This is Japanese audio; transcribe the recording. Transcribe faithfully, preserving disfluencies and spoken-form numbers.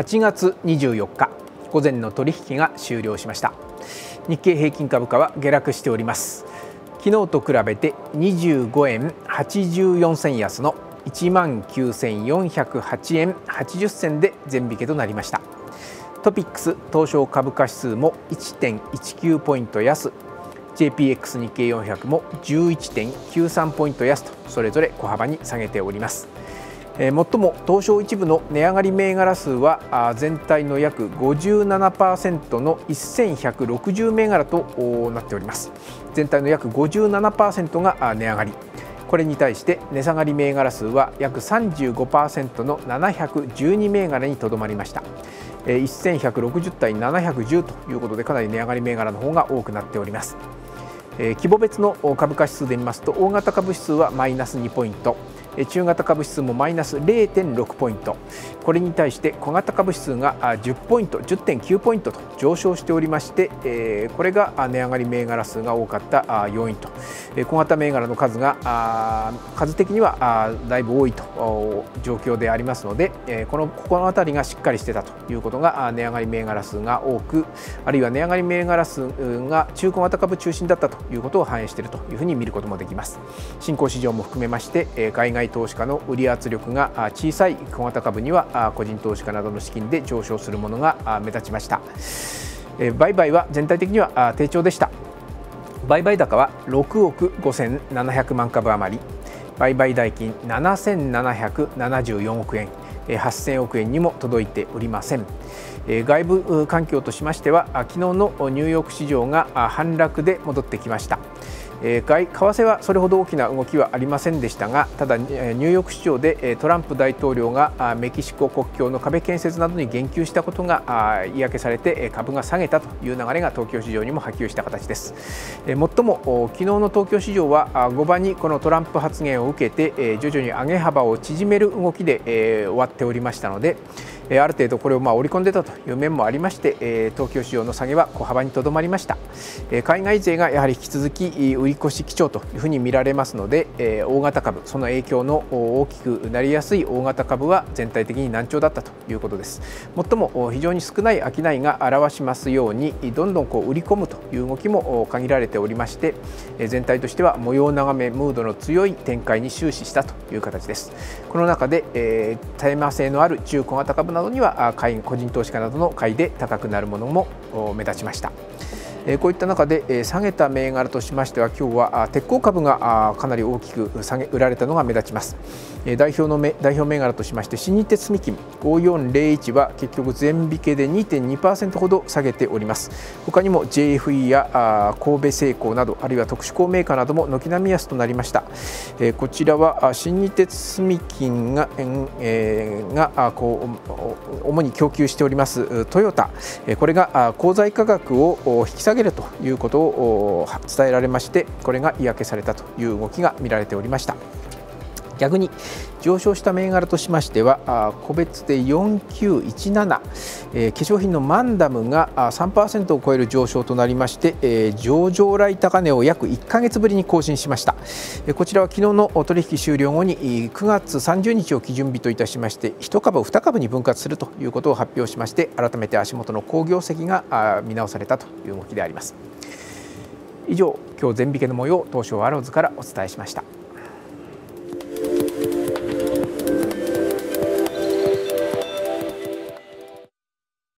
ちがつにじゅうよっか午前の取引が終了しました。日経平均株価は下落しております。昨日と比べてにじゅうごえんはちじゅうよんせん安の いちまんきゅうせんよんひゃくはちえんはちじゅっせんで全引けとなりました。トピックス東証株価指数も いってんいちきゅう ポイント安、 ジェーピーエックス 日経よんひゃくも じゅういってんきゅうさん ポイント安とそれぞれ小幅に下げております。えー、もっとも東証一部の値上がり銘柄数はあ全体の約 ごじゅうななパーセント のせんひゃくろくじゅう銘柄となっております。全体の約 ごじゅうななパーセント が値上がり、これに対して値下がり銘柄数は約 さんじゅうごパーセント のななひゃくじゅうに銘柄にとどまりました。せんひゃくろくじゅう対ななひゃくじゅうということで、かなり値上がり銘柄の方が多くなっております。規模別の株価指数で見ますと、大型株指数はマイナスにポイント、中型株指数もマイナス れいてんろく ポイント、これに対して小型株指数がじゅっポイント じゅってんきゅう ポイントと上昇しておりまして、これが値上がり銘柄数が多かった要因と、小型銘柄の数が数的にはだいぶ多いと状況でありますので、このここの辺りがしっかりしてたということが、値上がり銘柄数が多く、あるいは値上がり銘柄数が中小型株中心だったということを反映しているというふうに見ることもできます。新興市場も含めまして、海外投資家の売り圧力が小さい小型株には個人投資家などの資金で上昇するものが目立ちました。売買は全体的には低調でした。売買高はろくおくごせんななひゃくまん株余り、売買代金ななせんななひゃくななじゅうよんおくえん、はっせんおくえんにも届いておりません。外部環境としましては、昨日のニューヨーク市場が反落で戻ってきました。為替はそれほど大きな動きはありませんでしたが、ただニューヨーク市場でトランプ大統領がメキシコ国境の壁建設などに言及したことが嫌気されて株が下げたという流れが東京市場にも波及した形です。もっとも昨日の東京市場は後場にこのトランプ発言を受けて徐々に上げ幅を縮める動きで終わっておりましたので、ある程度これをまあ織り込んでたという面もありまして、東京市場の下げは小幅にとどまりました。海外勢がやはり引き続き売り越し基調というふうに見られますので、大型株、その影響の大きくなりやすい大型株は全体的に軟調だったということです。もっとも非常に少ない商いが表しますように、どんどんこう売り込むという動きも限られておりまして、全体としては模様眺めムードの強い展開に終始したという形です。この中で、えー、テーマ性のある中小型株などには個人投資家などの買いで高くなるものも目立ちました。こういった中で下げた銘柄としましては、今日は鉄鋼株がかなり大きく下げ売られたのが目立ちます。代表の代表銘柄としまして、新日鉄住金ごよんぜろいちは結局全引けで にてんにパーセント ほど下げております。他にも ジェイエフイー や神戸製鋼など、あるいは特殊鋼メーカーなども軒並み安となりました。こちらは新日鉄住金が、えー、がこう主に供給しておりますトヨタ、これが鋼材価格を引き下げるということを伝えられまして、これが嫌気されたという動きが見られておりました。逆に上昇した銘柄としましては、個別でよんきゅういちなな、えー、化粧品のマンダムが さんパーセント を超える上昇となりまして、えー、上場来高値を約いっかげつぶりに更新しました。えー、こちらは昨日の取引終了後にくがつさんじゅうにちを基準日といたしまして、いち株に株に分割するということを発表しまして、改めて足元の好業績が見直されたという動きであります。以上、今日全引けの模様を東証アローズからお伝えしました。